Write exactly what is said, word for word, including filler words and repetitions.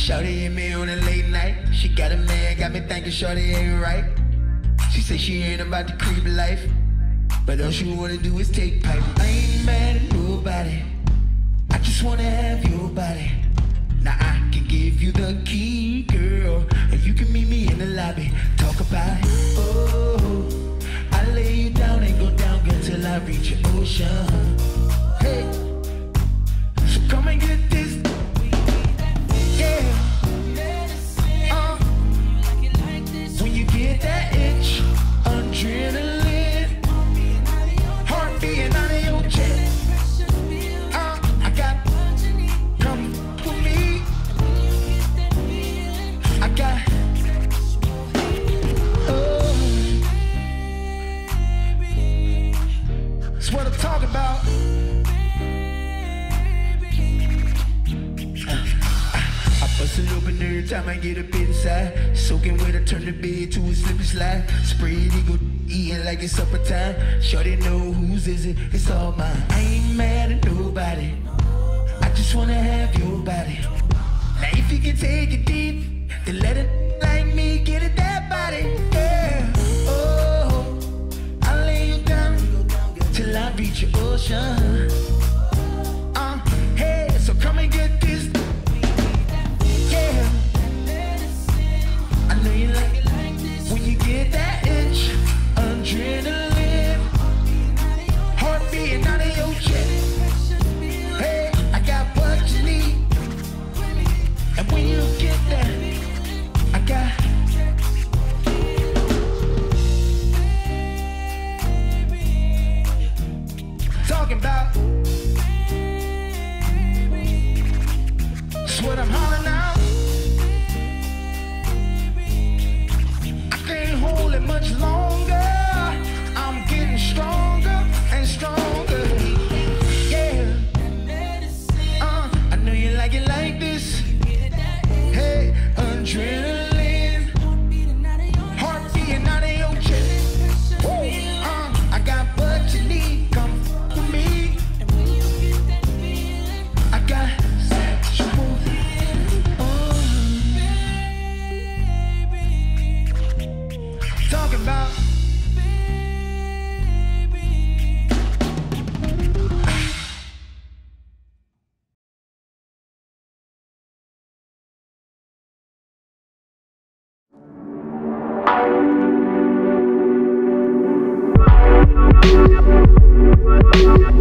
Shawty hit me on a late night. She got a man, got me thinking shawty ain't right. She say she ain't about the creep life, but all she wanna do is take pipe. I ain't mad at nobody, I just wanna have your body. Now I can give you the key, girl, and you can meet me in the lobby. Talk about it. Oh, I lay you down and go down, girl, till I reach your ocean. Hey, so come and get this. Yeah. Uh, when you get that itch, adrenaline, heart beating out of your chest. Uh, I got, come with me. I got, oh, that's what I'm talking about. Bust it open every time I get up inside. Soaking wet, I turn the bed to a slip and slide. Spray it, go eating like it's supper time. Shorty know whose is it, it's all mine. I ain't mad at nobody, I just wanna have your body. Now if you can take it deep, then let it like me get it that body. Yeah, oh, I'll lay you down till I reach your ocean. Uh, hey, so come and get this. I know you like it like this. When you get that itch, adrenaline, heart beating out of your chest. Hey, I got what you need, and when you get that, I got. Talking about, that's what I'm hollering out. Hold it much longer, I'm getting stronger and stronger. Yeah, uh, I know you like it like this. Hey, adrenaline, heart beating out of your chest. Woo. Uh, I got what you need, come with me. I got sexual. Talking about, baby.